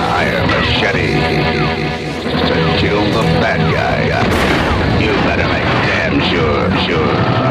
hire machete to kill the bad guy. You better make damn sure.